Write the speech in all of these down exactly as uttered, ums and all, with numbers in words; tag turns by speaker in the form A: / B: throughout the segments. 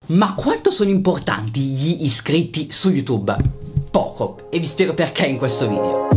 A: Ma quanto sono importanti gli iscritti su YouTube? Poco, e vi spiego perché in questo video.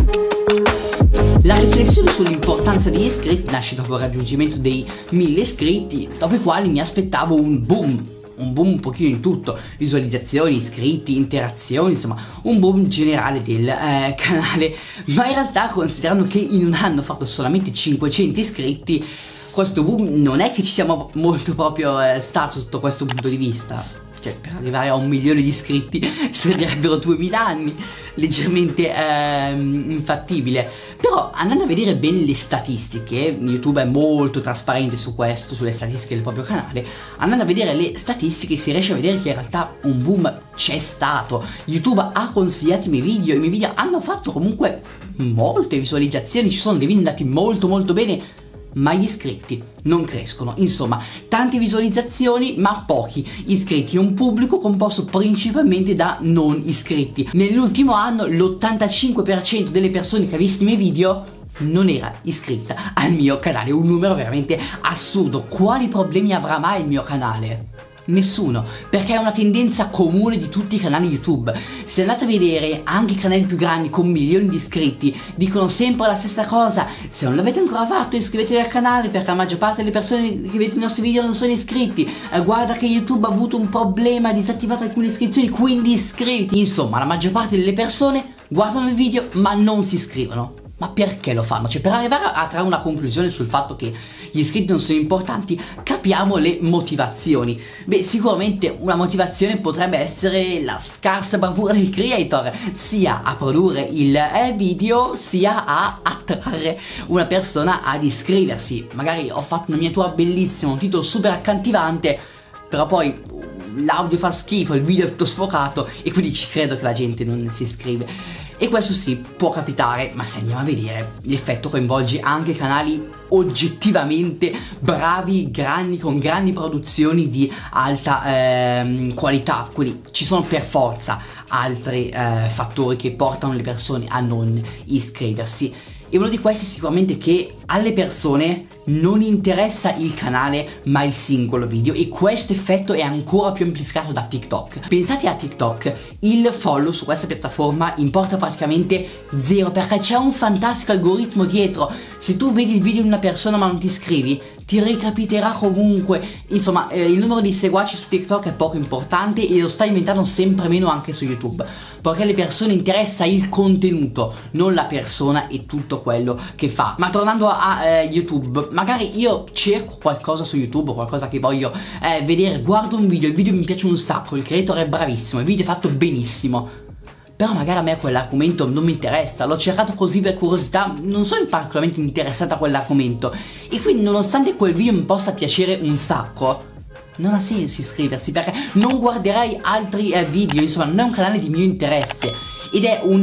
A: La riflessione sull'importanza degli iscritti nasce dopo il raggiungimento dei mille iscritti, dopo i quali mi aspettavo un boom, un boom un pochino in tutto, visualizzazioni, iscritti, interazioni, insomma un boom generale del eh, canale, ma in realtà considerando che in un anno ho fatto solamente cinquecento iscritti, questo boom non è che ci siamo molto proprio eh, stati sotto questo punto di vista. Cioè, per arrivare a un milione di iscritti servirebbero duemila anni, leggermente eh, infattibile. Però andando a vedere bene le statistiche, YouTube è molto trasparente su questo, sulle statistiche del proprio canale, andando a vedere le statistiche si riesce a vedere che in realtà un boom c'è stato. YouTube ha consigliato i miei video, i miei video hanno fatto comunque molte visualizzazioni, ci sono dei video andati molto molto bene, ma gli iscritti non crescono. Insomma, tante visualizzazioni ma pochi iscritti, un pubblico composto principalmente da non iscritti. Nell'ultimo anno l'ottantacinque per cento delle persone che ha visto i miei video non era iscritta al mio canale, un numero veramente assurdo. Quali problemi avrà mai il mio canale? Nessuno, perché è una tendenza comune di tutti i canali YouTube. Se andate a vedere anche i canali più grandi con milioni di iscritti dicono sempre la stessa cosa: se non l'avete ancora fatto iscrivetevi al canale, perché la maggior parte delle persone che vedono i nostri video non sono iscritti. eh, guarda che YouTube ha avuto un problema, ha disattivato alcune iscrizioni, quindi iscritti. Insomma, la maggior parte delle persone guardano il video ma non si iscrivono. Ma perché lo fanno? Cioè, per arrivare a trarre una conclusione sul fatto che gli iscritti non sono importanti, capiamo le motivazioni. Beh, sicuramente una motivazione potrebbe essere la scarsa bravura del creator, sia a produrre il eh, video, sia a attrarre una persona ad iscriversi. Magari ho fatto una miniatura bellissima, un titolo super accattivante, però poi l'audio fa schifo, il video è tutto sfocato e quindi ci credo che la gente non si iscrive. E questo sì, può capitare, ma se andiamo a vedere, l'effetto coinvolge anche canali oggettivamente bravi, grandi, con grandi produzioni di alta ehm, qualità. Quindi ci sono per forza altri eh, fattori che portano le persone a non iscriversi. E uno di questi è sicuramente che alle persone non interessa il canale ma il singolo video, e questo effetto è ancora più amplificato da TikTok. Pensate a TikTok, il follow su questa piattaforma importa praticamente zero, perché c'è un fantastico algoritmo dietro. Se tu vedi il video di una persona ma non ti iscrivi, ti recapiterà comunque. Insomma, eh, il numero di seguaci su TikTok è poco importante e lo sta diventando sempre meno anche su YouTube, perché alle persone interessa il contenuto, non la persona e tutto quello che fa. Ma tornando a eh, YouTube, magari io cerco qualcosa su YouTube, qualcosa che voglio eh, vedere, guardo un video, il video mi piace un sacco, il creator è bravissimo, il video è fatto benissimo, però magari a me quell'argomento non mi interessa, l'ho cercato così per curiosità, non sono particolarmente interessata a quell'argomento, e quindi nonostante quel video mi possa piacere un sacco, non ha senso iscriversi, perché non guarderei altri eh, video. Insomma, non è un canale di mio interesse, ed è un,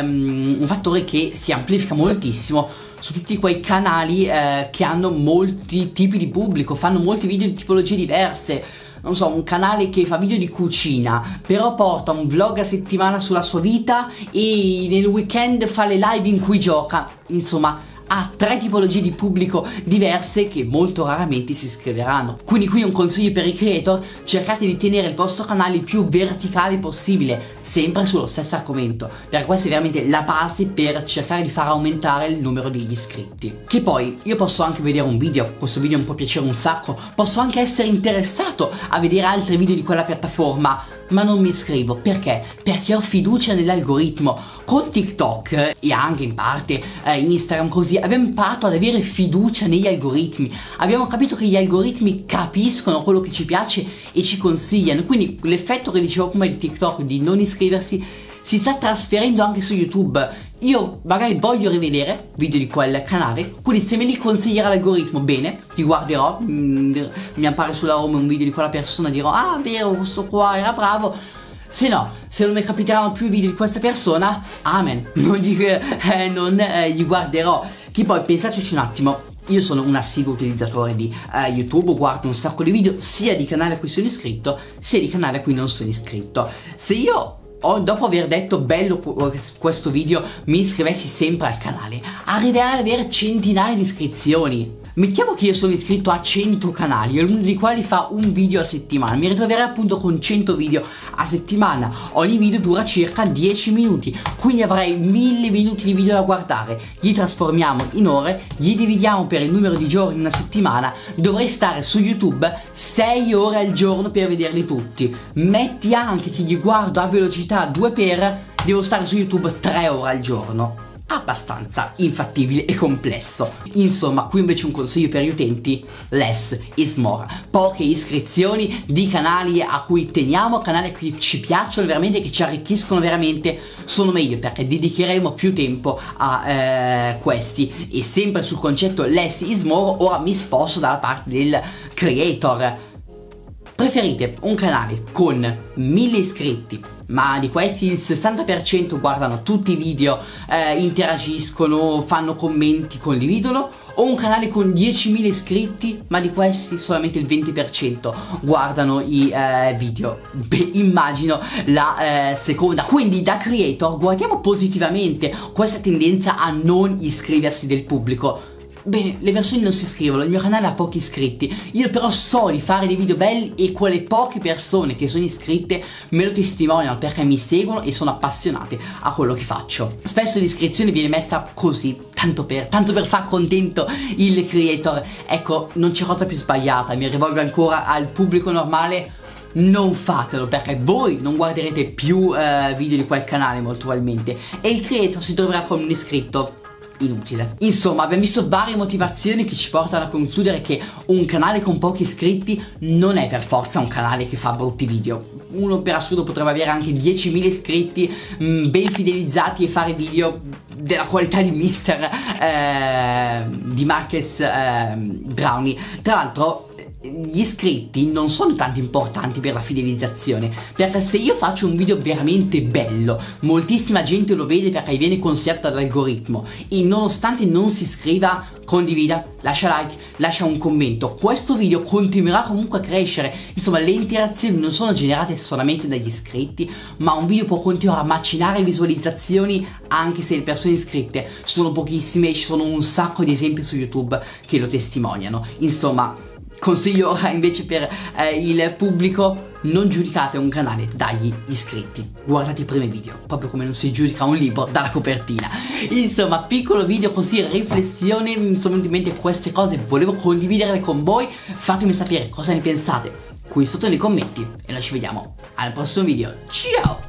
A: um, un fattore che si amplifica moltissimo su tutti quei canali eh, che hanno molti tipi di pubblico, fanno molti video di tipologie diverse. Non so, un canale che fa video di cucina, però porta un vlog a settimana sulla sua vita e nel weekend fa le live in cui gioca. Insomma, ha tre tipologie di pubblico diverse che molto raramente si iscriveranno. Quindi qui un consiglio per i creator: cercate di tenere il vostro canale il più verticale possibile, sempre sullo stesso argomento, perché questa è veramente la base per cercare di far aumentare il numero degli iscritti. Che poi io posso anche vedere un video, questo video mi può piacere un sacco, posso anche essere interessato a vedere altri video di quella piattaforma, ma non mi iscrivo. Perché? Perché ho fiducia nell'algoritmo. Con TikTok e anche in parte eh, Instagram, così abbiamo imparato ad avere fiducia negli algoritmi, abbiamo capito che gli algoritmi capiscono quello che ci piace e ci consigliano. Quindi l'effetto che dicevo prima di TikTok di non iscriversi si sta trasferendo anche su YouTube. Io magari voglio rivedere video di quel canale, quindi se me li consiglierà l'algoritmo, bene, li guarderò. mm, Mi appare sulla home un video di quella persona, dirò: ah, vero, questo qua era bravo. Se no, se non mi capiteranno più video di questa persona, amen, non gli, eh, non, eh, gli guarderò. Che poi pensateci un attimo, io sono un assiduo utilizzatore di eh, YouTube, guardo un sacco di video sia di canali a cui sono iscritto sia di canali a cui non sono iscritto. Se io o dopo aver detto bello questo video mi iscrivessi sempre al canale, arriverei ad avere centinaia di iscrizioni. Mettiamo che io sono iscritto a cento canali, ognuno dei quali fa un video a settimana. Mi ritroverei appunto con cento video a settimana. Ogni video dura circa dieci minuti, quindi avrei mille minuti di video da guardare. Li trasformiamo in ore, li dividiamo per il numero di giorni in una settimana. Dovrei stare su YouTube sei ore al giorno per vederli tutti. Metti anche che li guardo a velocità due per, devo stare su YouTube tre ore al giorno. Abbastanza infattibile e complesso. Insomma, qui invece un consiglio per gli utenti: less is more. Poche iscrizioni di canali a cui teniamo, canali che ci piacciono veramente, che ci arricchiscono veramente, sono meglio, perché dedicheremo più tempo a eh, questi. E sempre sul concetto less is more, ora mi sposto dalla parte del creator. Preferite un canale con mille iscritti, ma di questi il sessanta per cento guardano tutti i video, eh, interagiscono, fanno commenti, condividono, o un canale con diecimila iscritti, ma di questi solamente il venti per cento guardano i eh, video? Beh, immagino la eh, seconda. Quindi da creator guardiamo positivamente questa tendenza a non iscriversi del pubblico. Bene, le persone non si iscrivono, il mio canale ha pochi iscritti, io però so di fare dei video belli e quelle poche persone che sono iscritte me lo testimoniano, perché mi seguono e sono appassionate a quello che faccio. Spesso l'iscrizione viene messa così, tanto per, tanto per far contento il creator. Ecco, non c'è cosa più sbagliata, mi rivolgo ancora al pubblico normale: non fatelo, perché voi non guarderete più eh, video di quel canale molto probabilmente, e il creator si troverà con un iscritto inutile. Insomma, abbiamo visto varie motivazioni che ci portano a concludere che un canale con pochi iscritti non è per forza un canale che fa brutti video. Uno per assurdo potrebbe avere anche diecimila iscritti, mh, ben fidelizzati, e fare video della qualità di mister eh, di Marques eh, Brownie. Tra l'altro gli iscritti non sono tanto importanti per la fidelizzazione, perché se io faccio un video veramente bello, moltissima gente lo vede perché viene consigliato dall'algoritmo, e nonostante non si iscriva, condivida, lascia like, lascia un commento, questo video continuerà comunque a crescere. Insomma, le interazioni non sono generate solamente dagli iscritti, ma un video può continuare a macinare visualizzazioni anche se le persone iscritte sono pochissime, e ci sono un sacco di esempi su YouTube che lo testimoniano. Insomma, consiglio invece per eh, il pubblico: non giudicate un canale dagli iscritti, guardate i primi video, proprio come non si giudica un libro dalla copertina. Insomma, piccolo video così, riflessione, mi sono venute in mente queste cose, volevo condividerle con voi. Fatemi sapere cosa ne pensate qui sotto nei commenti, e noi ci vediamo al prossimo video. Ciao!